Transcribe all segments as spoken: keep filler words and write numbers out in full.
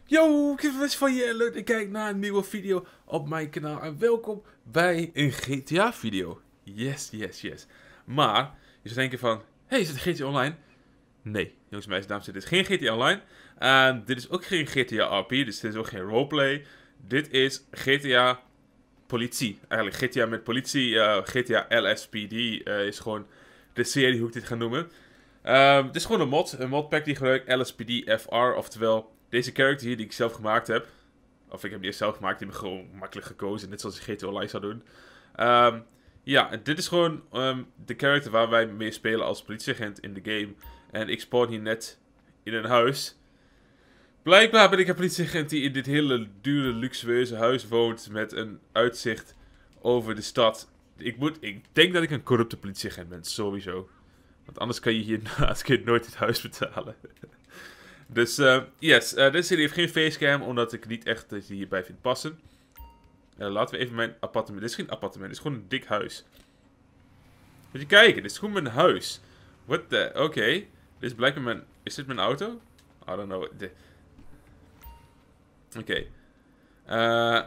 Yo, ik ben van je en leuk dat je kijkt naar een nieuwe video op mijn kanaal. En welkom bij een G T A video. Yes, yes, yes. Maar, je zou denken van, hey, is het G T A Online? Nee, jongens en meisjes, dames en heren, dit is geen G T A Online. En dit is ook geen G T A R P, dus dit is ook geen roleplay. Dit is G T A Politie. Eigenlijk G T A met politie, uh, G T A L S P D uh, is gewoon de serie hoe ik dit ga noemen. Um, het is gewoon een mod, een modpack die gebruikt L S P D F R, oftewel deze character hier die ik zelf gemaakt heb. Of ik heb die eerst zelf gemaakt, die heb ik gewoon makkelijk gekozen, net zoals ik G T A Online zou doen. Um, ja, dit is gewoon um, de character waar wij mee spelen als politieagent in de game. En ik spawn hier net in een huis. Blijkbaar ben ik een politieagent die in dit hele dure, luxueuze huis woont met een uitzicht over de stad. Ik, moet, ik denk dat ik een corrupte politieagent ben, sowieso. Want anders kan je hier naast kind nooit het huis betalen. Dus, uh, yes, uh, deze serie heeft geen facecam, omdat ik niet echt dat je hierbij vindt passen. Uh, laten we even mijn appartement. Dit is geen appartement, dit is gewoon een dik huis. Moet je kijken, dit is gewoon mijn huis. What the, oké. Okay. Dit is blijkbaar mijn, is dit mijn auto? I don't know. Oké. Okay. Uh,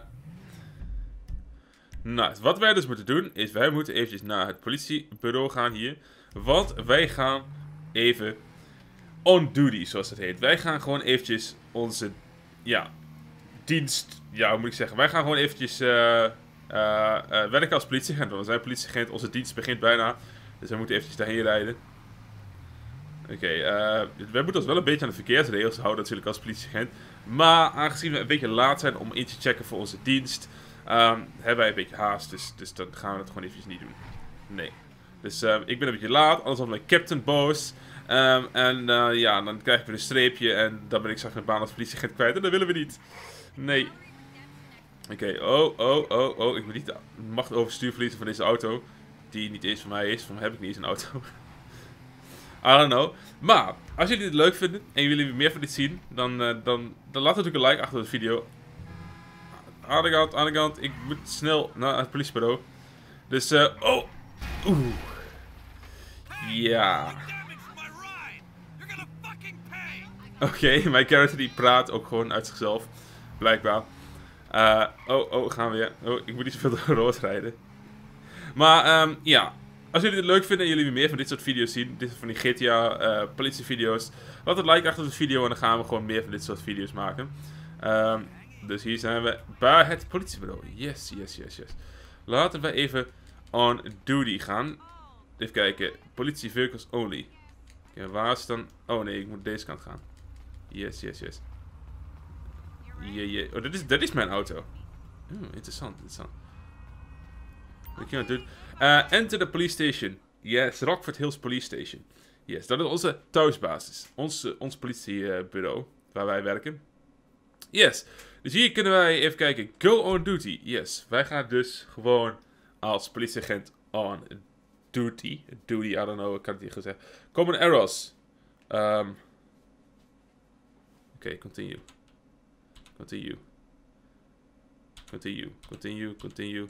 nou, wat wij dus moeten doen, is wij moeten eventjes naar het politiebureau gaan hier. Want wij gaan even on duty, zoals het heet. Wij gaan gewoon eventjes onze, ja, dienst, ja, hoe moet ik zeggen. Wij gaan gewoon eventjes uh, uh, uh, werken als politieagent. Want we zijn politieagent, onze dienst begint bijna. Dus we moeten eventjes daarheen rijden. Oké, okay, uh, wij moeten ons wel een beetje aan de verkeersregels houden natuurlijk als politieagent. Maar aangezien we een beetje laat zijn om in te checken voor onze dienst, um, hebben wij een beetje haast. Dus, dus dan gaan we het gewoon eventjes niet doen. Nee. Dus uh, ik ben een beetje laat, anders wordt mijn captain boos. Um, en uh, ja, dan krijg ik weer een streepje en dan ben ik straks mijn baan als politieagent kwijt. En dat willen we niet. Nee. Oké, okay. oh, oh, oh, oh. Ik moet niet de macht overstuur verliezen van deze auto. Die niet eens van mij is. Van mij heb ik niet eens een auto. I don't know. Maar, als jullie dit leuk vinden en jullie meer van dit zien, dan, uh, dan, dan laat natuurlijk een like achter de video. Aan de kant, aan de kant. Ik moet snel naar het politiebureau. Dus, uh, oh. Oeh. Ja. Oké, okay, mijn character die praat ook gewoon uit zichzelf. Blijkbaar. Uh, oh, oh, gaan we weer. Oh, ik moet niet zoveel door rood rijden. Maar, um, ja. Als jullie het leuk vinden en jullie meer van dit soort video's zien, dit van die G T A uh, politievideo's, laat een like achter de video en dan gaan we gewoon meer van dit soort video's maken. Um, dus hier zijn we bij het politiebureau. Yes, yes, yes, yes. Laten we even on duty gaan. Even kijken. Politie vehicles only. Okay, waar is dan? Oh nee, ik moet deze kant gaan. Yes, yes, yes. Yeah, yeah. Oh, dit is, dit is mijn auto. Hmm, interessant, interessant. Wat kan je doen? Uh, enter the police station. Yes, Rockford Hills Police Station. Yes, dat is onze thuisbasis. Ons, uh, ons politiebureau, uh, waar wij werken. Yes, dus hier kunnen wij even kijken. Go on duty. Yes, wij gaan dus gewoon als politieagent on duty. Duty, I don't know, ik kan het niet goed zeggen. Common errors. Um, Oké, okay, continue. Continue. Continue, continue, continue.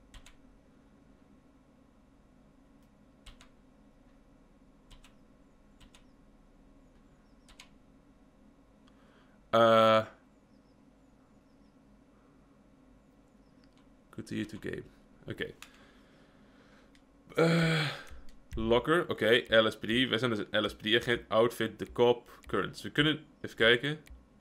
Uh, continue to game. Oké. Okay. Uh, locker, oké. Okay. L S P D. Wij zijn dus een L S P D-agent. Outfit, de cop, currents. We kunnen even kijken.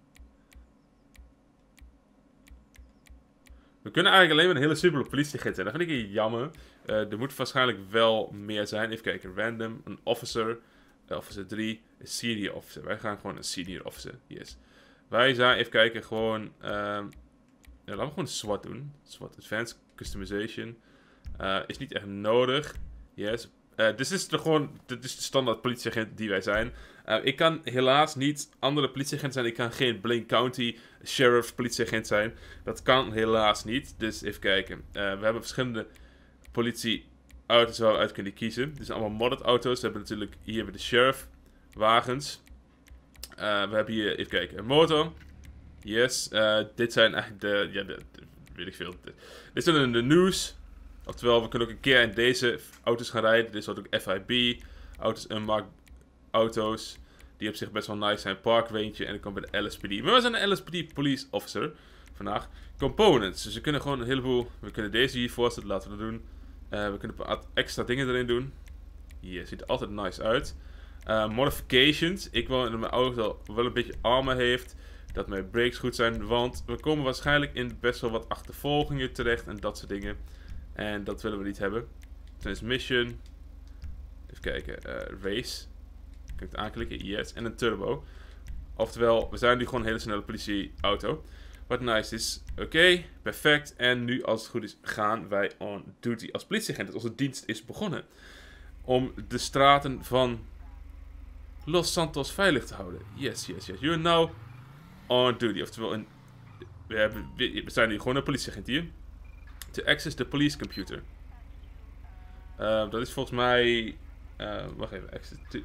We kunnen eigenlijk alleen maar een hele simpele politieagent zijn. Dat vind ik jammer. Uh, er moet waarschijnlijk wel meer zijn. Even kijken. Random, een officer. Officer drie. Een senior officer. Wij gaan gewoon een senior officer. Yes. Wij zijn, even kijken, gewoon... Um, ja, laten we gewoon SWAT doen. SWAT Advanced Customization. Uh, is niet echt nodig. Yes. Uh, dit is de gewoon, dit is de standaard politieagent die wij zijn. Uh, ik kan helaas niet andere politieagent zijn. Ik kan geen Blaine County Sheriff politieagent zijn. Dat kan helaas niet. Dus even kijken. Uh, we hebben verschillende politieauto's waar we uit kunnen kiezen. Dit zijn allemaal modded auto's. We hebben natuurlijk hier hebben we de sheriff wagens. Uh, we hebben hier, even kijken, een motor. Yes. Uh, dit zijn eigenlijk de, ja, de, de weet ik veel. De, dit zijn de news. Oftewel, we kunnen ook een keer in deze auto's gaan rijden. Dit is ook F I B. Auto's unmarked auto's. Die op zich best wel nice zijn. Park Ranger en ik kom bij de L S P D. Maar we zijn een L S P D Police Officer vandaag. Components. Dus we kunnen gewoon een heleboel... We kunnen deze hier voorstellen. Laten we dat doen. Uh, we kunnen een paar extra dingen erin doen. Hier ziet er altijd nice uit. Uh, modifications. Ik wil dat mijn auto wel een beetje armor heeft. Dat mijn brakes goed zijn. Want we komen waarschijnlijk in best wel wat achtervolgingen terecht. En dat soort dingen. En dat willen we niet hebben. Transmission. Even kijken. Uh, race. Kan ik het aanklikken? Yes. En een turbo. Oftewel, we zijn nu gewoon een hele snelle politieauto. Wat nice is. Oké, okay, perfect. En nu, als het goed is, gaan wij on duty als politieagent. Dus onze dienst is begonnen. Om de straten van Los Santos veilig te houden. Yes, yes, yes. You're now on duty. Oftewel, een, we, hebben, we zijn nu gewoon een politieagent hier. To access the police computer. Uh, dat is volgens mij... Uh, wacht even. Access to...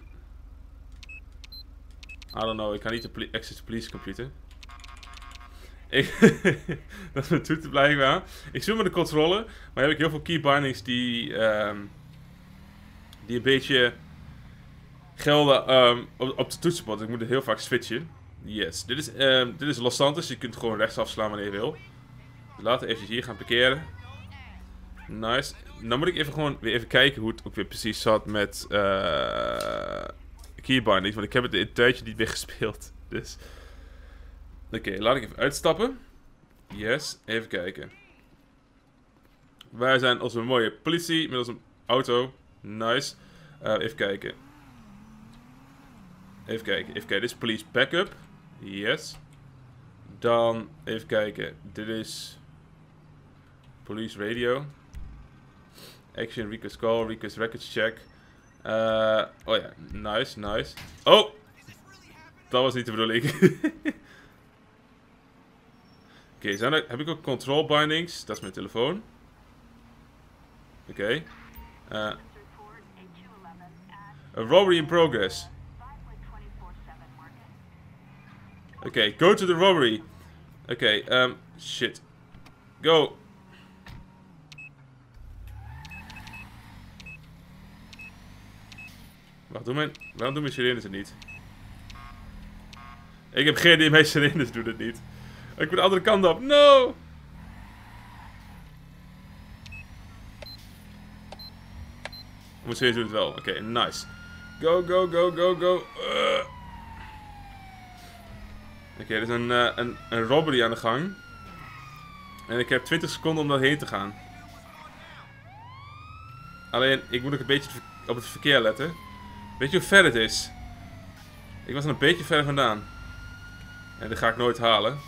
I don't know. Ik kan niet de poli access the police computer. Ik dat is mijn toeter blijkbaar. Ik zoek met de controle. Maar heb ik heel veel keybindings die... Um, die een beetje... gelden um, op, op de toetsenbord. Ik moet er heel vaak switchen. Yes. Dit is, um, dit is Los Santos. Je kunt gewoon rechtsaf slaan wanneer je wil. Dus laten we even hier gaan parkeren. Nice. Dan moet ik even gewoon weer even kijken hoe het ook weer precies zat met uh, keybindings. Want ik heb het een tijdje niet meer gespeeld. Dus. Oké, okay, laat ik even uitstappen. Yes. Even kijken. Wij zijn onze mooie politie met onze auto. Nice. Uh, even kijken. Even kijken. Even kijken. Dit is police backup. Yes. Dan even kijken. Dit is police radio. Action, request call, request records check. Uh, oh ja, nice, nice. Oh! Dat was niet de bedoeling. Oké, okay, heb ik ook control bindings? Dat is mijn telefoon. Oké. Okay. Uh, a robbery in progress. Oké, okay, go to the robbery. Oké, okay, um, shit. Go. Wacht, doe mijn, waarom doen mijn sirenes het niet? Ik heb geen idee, mijn sirenes doen het niet. Ik ben de andere kant op. No! Mijn sirenes doen het wel. Oké, okay, nice. Go, go, go, go, go. Uh. Oké, okay, er is een, uh, een, een robbery aan de gang. En ik heb twintig seconden om daarheen te gaan. Alleen, ik moet ook een beetje op het verkeer letten. Weet je hoe ver het is? Ik was er een beetje ver vandaan. En dat ga ik nooit halen.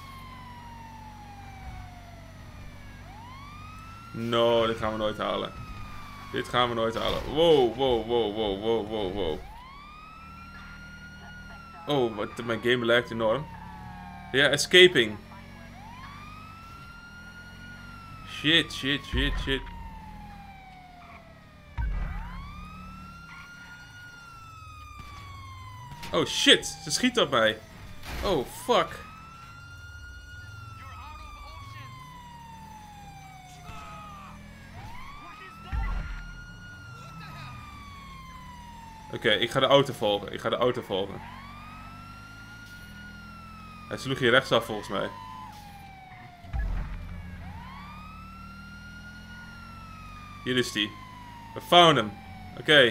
No, dit gaan we nooit halen. Dit gaan we nooit halen. Wow, wow, wow, wow, wow, wow, wow. Oh, wat, mijn game lijkt enorm. Ja, yeah, escaping. Shit, shit, shit, shit. Oh shit, ze schiet op mij. Oh fuck. Oké, okay, ik ga de auto volgen. Ik ga de auto volgen. Hij sloeg hier rechtsaf volgens mij. Hier is die. We found hem. Oké. Okay.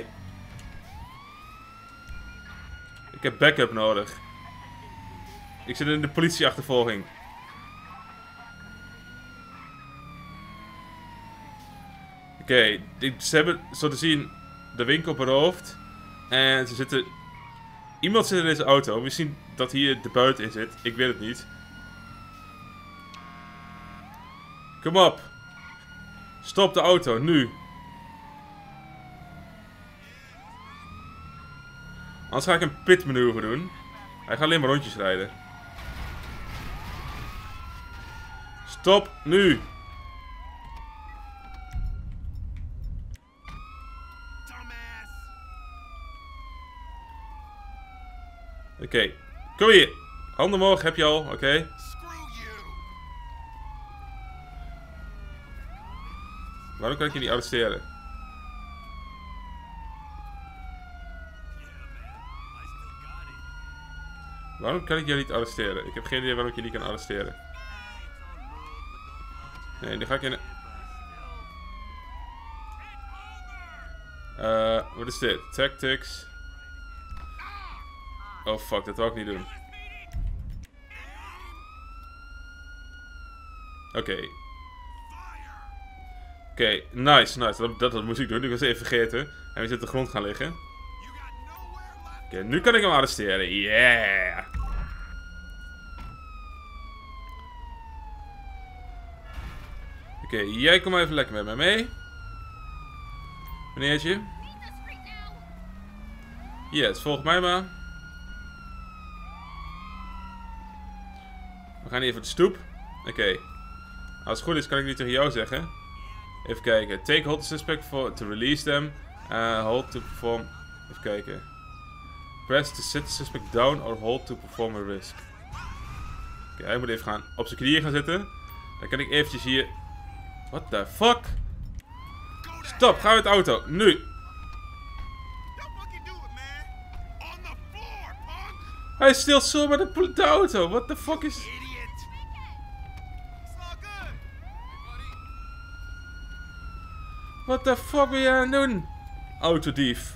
Ik heb backup nodig. Ik zit in de politieachtervolging. Oké, okay. Ze hebben zo te zien de winkel beroofd. En ze zitten... Iemand zit in deze auto. Misschien dat hier de buiten in zit. Ik weet het niet. Kom op. Stop de auto, nu. Anders ga ik een pitmanoeuvre doen. Hij gaat alleen maar rondjes rijden. Stop, nu. Oké, okay. Kom hier. Handen omhoog, heb je al, oké. Okay. Waarom kan ik je niet arresteren? Waarom kan ik jou niet arresteren? Ik heb geen idee waarom ik je niet kan arresteren. Nee, nu ga ik in... Uh, wat is dit? Tactics. Oh fuck, dat wou ik niet doen. Oké. Okay. Oké, okay, nice, nice. Dat, dat, dat moest ik doen. Ik was even vergeten. En we zitten op de grond gaan liggen. Oké, okay, nu kan ik hem arresteren. Yeah! Oké, okay, jij kom even lekker met mij mee. Meneertje. Yes, volg mij maar. We gaan even op de stoep. Oké. Okay. Als het goed is kan ik nu tegen jou zeggen. Even kijken. Take hold the suspect for to release them. Uh, hold to perform. Even kijken. Press to sit the suspect down or hold to perform a risk. Oké, okay, hij moet even gaan op zijn knieën gaan zitten. Dan kan ik eventjes hier... What the fuck? Stop, ga uit de auto. Nu. Hij steelt zomaar de, de auto. What the fuck is... What the fuck ben je aan het doen? Autodief.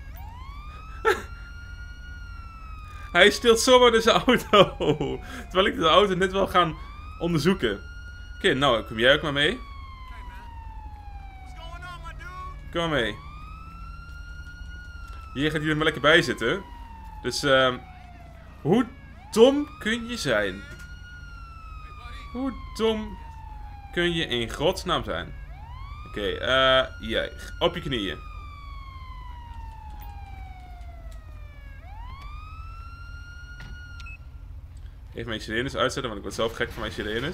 Hij steelt zomaar dus zijn auto. Terwijl ik de auto net wil gaan onderzoeken. Oké, okay, nou kom jij ook maar mee. Kom maar mee. Hier gaat hij er maar lekker bij zitten. Dus, ehm... Uh, hoe dom kun je zijn? Hoe dom kun je in godsnaam zijn? Oké, okay, eh... Uh, jij, op je knieën. Even mijn sirenes uitzetten, want ik word zelf gek van mijn sirenes.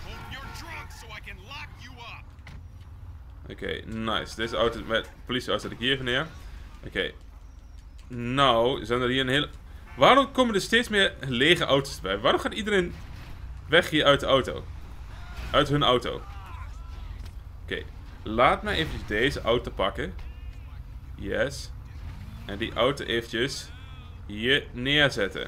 Oké, okay, nice. Deze auto met politieauto zet ik hier even neer. Oké. Okay. Nou, zijn er hier een hele... Waarom komen er steeds meer lege auto's bij? Waarom gaat iedereen weg hier uit de auto? Uit hun auto. Oké. Okay. Laat mij eventjes deze auto pakken. Yes. En die auto eventjes hier neerzetten.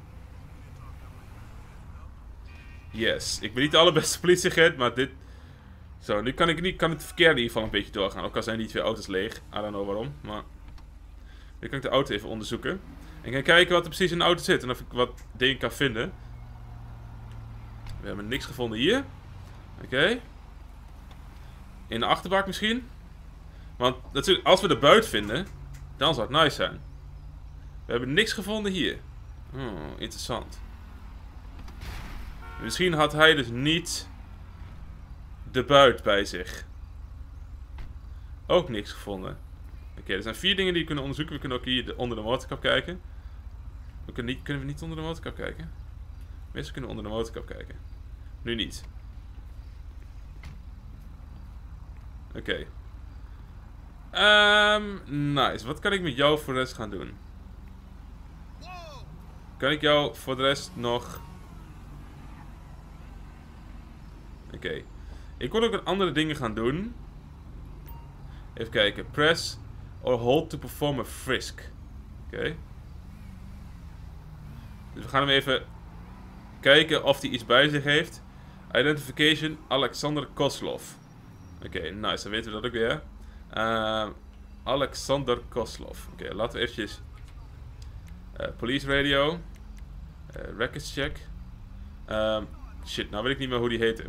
Yes. Ik ben niet de allerbeste politieagent, maar dit... Zo, nu kan ik niet, kan het verkeer in ieder geval een beetje doorgaan. Ook al zijn die twee auto's leeg. I don't know waarom, maar... Nu kan ik de auto even onderzoeken. En gaan kijken wat er precies in de auto zit. En of ik wat dingen kan vinden. We hebben niks gevonden hier. Oké. Okay. In de achterbak misschien. Want natuurlijk, als we de buit vinden, dan zou het nice zijn. We hebben niks gevonden hier. Oh, interessant. Misschien had hij dus niet de buit bij zich. Ook niks gevonden. Oké, okay, er zijn vier dingen die we kunnen onderzoeken. We kunnen ook hier de, onder de motorkap kijken. We kunnen, niet, kunnen we niet onder de motorkap kijken? Meestal kunnen we onder de motorkap kijken. Nu niet. Oké. Okay. Um, nice. Wat kan ik met jou voor de rest gaan doen? Kan ik jou voor de rest nog... Oké. Okay. Ik wil ook wat andere dingen gaan doen. Even kijken. Press or hold to perform a frisk. Oké. Okay. Dus we gaan hem even kijken of hij iets bij zich heeft. Identification Alexander Koslov. Oké, okay, nice. Dan weten we dat ook weer. Uh, Alexander Koslov. Oké, okay, laten we eventjes... Uh, police radio. Uh, records check. Um, shit, nou weet ik niet meer hoe die heette.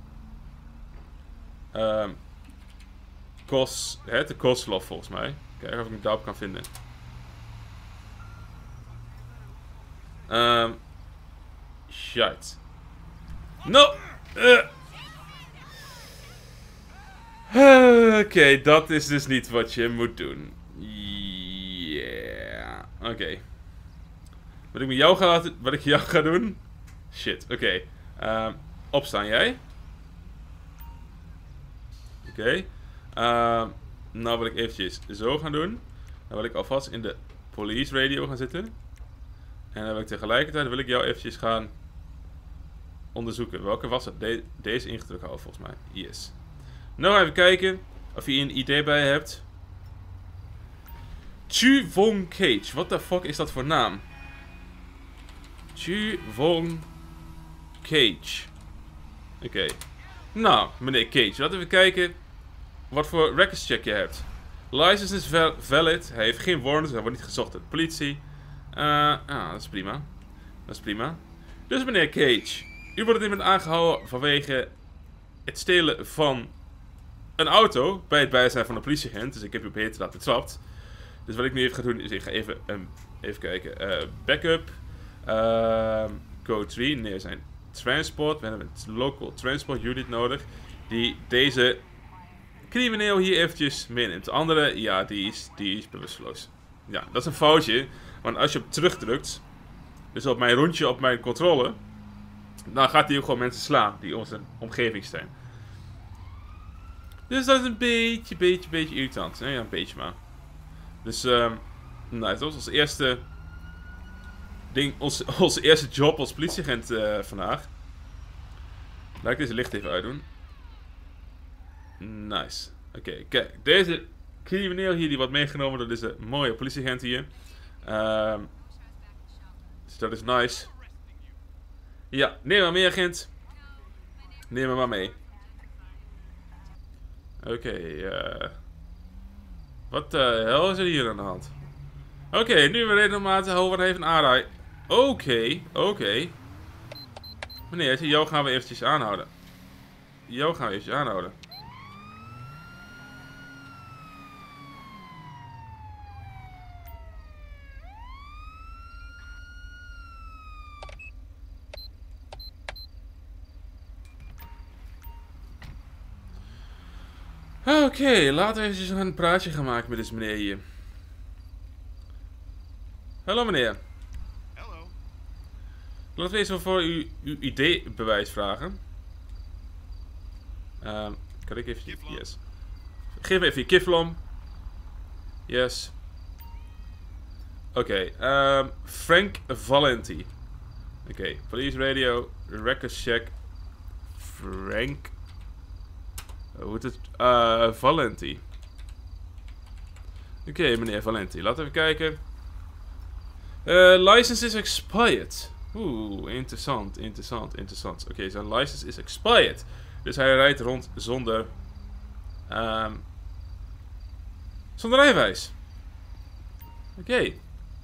Um, Kos... Hè, de Koslov volgens mij. Kijken of ik hem daarop kan vinden. Um, shit. No! Uh. Oké, okay, dat is dus niet wat je moet doen. Yeah. Oké. Okay. Wat ik met jou ga laten, wat ik jou ga doen? Shit, oké. Okay. Um, opstaan jij. Oké. Okay. Um, nou wil ik eventjes zo gaan doen. Dan wil ik alvast in de police radio gaan zitten. En dan wil ik tegelijkertijd wil ik jou eventjes gaan onderzoeken. Welke was het? De deze ingedrukt houden volgens mij. Yes. Nou even kijken of je een idee bij je hebt. Chu Wong Cage. What the fuck is dat voor naam? Chu Wong Cage. Oké. Okay. Nou, meneer Cage, laten we even kijken wat voor records check je hebt. License is val valid. Hij heeft geen warrants. Hij wordt niet gezocht door de politie. Uh, ah, dat is prima. Dat is prima. Dus meneer Cage, u wordt op dit moment aangehouden vanwege het stelen van een auto bij het bijzijn van een politieagent. Dus ik heb u op heterdaad betrapt. Dus wat ik nu even ga doen is ik ga even, um, even kijken. Uh, backup. Uh, code drie. Nee, we zijn transport. We hebben een local transport unit nodig. Die deze crimineel hier eventjes meeneemt. De andere, ja, die is, die is bewusteloos. Ja, dat is een foutje. Want als je op terugdrukt, dus op mijn rondje op mijn controle, dan gaat hij ook gewoon mensen slaan die onze omgeving zijn. Dus dat is een beetje, beetje, beetje irritant. Ja, een beetje maar. Dus, um, nou, dat was ons eerste ding, ons, onze eerste job als politieagent uh, vandaag. Laat ik deze licht even uitdoen. Nice. Oké, okay, kijk. Deze crimineel hier, die wordt meegenomen door deze mooie politieagent hier. Um, dus dat is nice. Ja, neem maar mee, agent. Neem maar mee. Oké, okay, uh, wat de hel is er hier aan de hand? Oké, okay, nu we reden om aan te houden, even aanrij. Oké, okay, oké. Okay. Meneer, jou gaan we eventjes aanhouden. Jou gaan we eventjes aanhouden. Oké, okay, laten we even een praatje gaan maken met deze meneer hier. Hallo meneer. Hallo. Laten we eens voor uw, uw I D-bewijs vragen. Um, kan ik even... Kiflom. Yes. Geef me even je kiflom. Yes. Oké, okay, um, Frank Valenti. Oké, okay, police radio, records check. Frank... Hoe heet het? Uh, Valenti. Oké, okay, meneer Valenti. Laten we kijken. Uh, license is expired. Oeh, interessant, interessant, interessant. Oké, okay, zijn license is expired. Dus hij rijdt rond zonder... Um, zonder rijbewijs. Oké. Okay.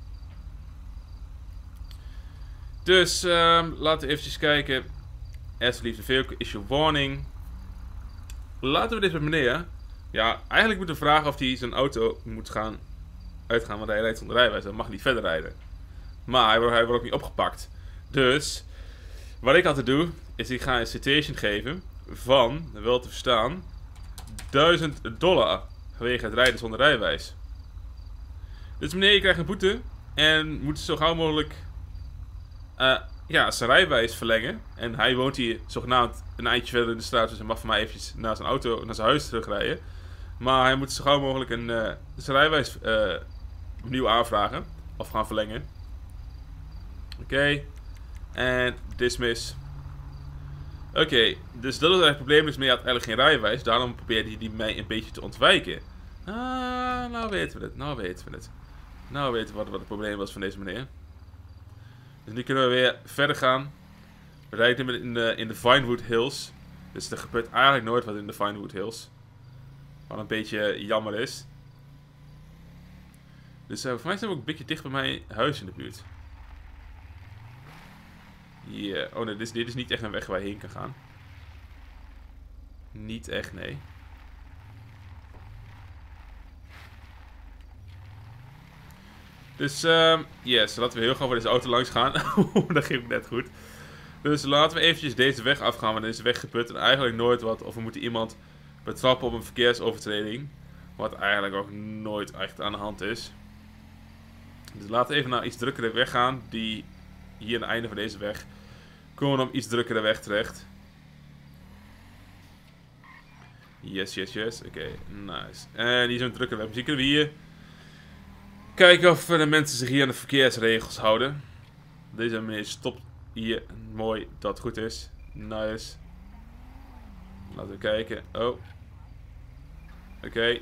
Dus, um, laten we eventjes kijken. As leave the vehicle, issue warning. Laten we dit met meneer. Ja, eigenlijk moeten we vragen of hij zijn auto moet gaan uitgaan, want hij rijdt zonder rijbewijs. Dan mag hij niet verder rijden. Maar hij wordt, hij wordt ook niet opgepakt. Dus, wat ik altijd doe, is ik ga een citation geven van, wel te verstaan, duizend dollar vanwege het rijden zonder rijbewijs. Dus meneer, je krijgt een boete en moet zo gauw mogelijk uh, ja, zijn rijbewijs verlengen. En hij woont hier zogenaamd een eindje verder in de straat, dus hij mag voor mij eventjes naar zijn auto, naar zijn huis terugrijden. Maar hij moet zo gauw mogelijk een, uh, zijn rijbewijs uh, opnieuw aanvragen. Of gaan verlengen. Oké. Okay. En dismiss. Oké, okay. Dus dat is eigenlijk het probleem. Dus meneer had eigenlijk geen rijbewijs. Daarom probeerde hij die mij een beetje te ontwijken. Ah, nou weten we het. Nou weten we het. Nou weten we wat, wat het probleem was van deze meneer. Dus nu kunnen we weer verder gaan. We rijden nu in de, in de Vinewood Hills. Dus er gebeurt eigenlijk nooit wat in de Vinewood Hills. Wat een beetje jammer is. Dus uh, voor mij zijn we ook een beetje dicht bij mijn huis in de buurt. Yeah. Oh nee, dit is, dit is niet echt een weg waar je heen kan gaan. Niet echt, nee. Dus, um, yes, laten we heel gauw voor deze auto langs gaan. Dat ging net goed. Dus laten we eventjes deze weg afgaan, want deze weg gebeurt er eigenlijk nooit wat. Of we moeten iemand betrappen op een verkeersovertreding. Wat eigenlijk ook nooit echt aan de hand is. Dus laten we even naar iets drukkere weg gaan. Die hier aan het einde van deze weg komen we op iets drukkere weg terecht. Yes, yes, yes. Oké, okay, nice. En hier zo'n drukkere weg. Misschien kunnen we hier kijken of de mensen zich hier aan de verkeersregels houden. Deze meneer stopt hier. Mooi, dat goed is. Nice. Laten we kijken. Oh. Oké. Okay.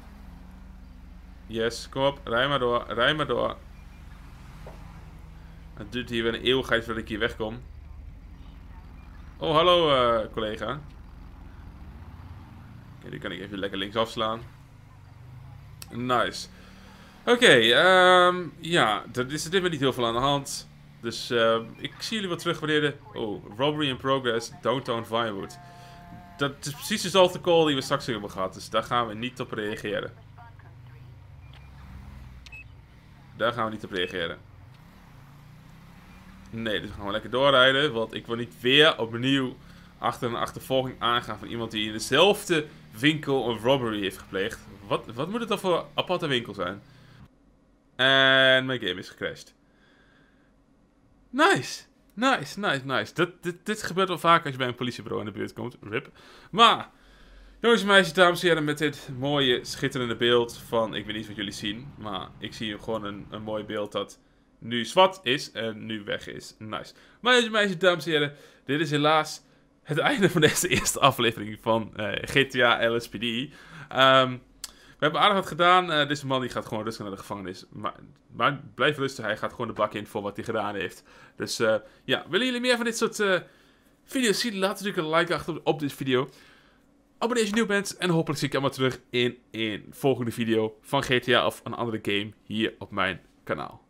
Yes, kom op. Rij maar door. Rij maar door. Het duurt hier weer een eeuwigheid voordat ik hier wegkom. Oh, hallo uh, collega. Oké, okay, die kan ik even lekker links afslaan. Nice. Oké, okay, um, ja, er is er dit niet heel veel aan de hand. Dus uh, ik zie jullie wel terug wanneer de... Oh, robbery in progress, downtown Vinewood. Dat is precies dezelfde call die we straks hebben gehad, dus daar gaan we niet op reageren. Daar gaan we niet op reageren. Nee, dus we gaan we lekker doorrijden, want ik wil niet weer opnieuw achter een achtervolging aangaan van iemand die in dezelfde winkel een robbery heeft gepleegd. Wat, wat moet het dan voor aparte winkel zijn? En mijn game is gecrashed. Nice. Nice, nice, nice. Dat, dit, dit gebeurt wel vaak als je bij een politiebureau in de buurt komt. Rip. Maar, jongens en meisjes, dames en heren, met dit mooie, schitterende beeld van... Ik weet niet wat jullie zien, maar ik zie gewoon een, een mooi beeld dat nu zwart is en nu weg is. Nice. Maar jongens en meisjes, dames en heren, dit is helaas het einde van deze eerste aflevering van uh, G T A L S P D. Um, We hebben aardig wat gedaan. Uh, deze man die gaat gewoon rustig naar de gevangenis. Maar, maar blijf rustig. Hij gaat gewoon de bak in voor wat hij gedaan heeft. Dus uh, ja, willen jullie meer van dit soort uh, video's zien? Laat natuurlijk een like achter op deze video. Abonneer als je nieuw bent. En hopelijk zie ik je allemaal terug in een volgende video van G T A of een andere game hier op mijn kanaal.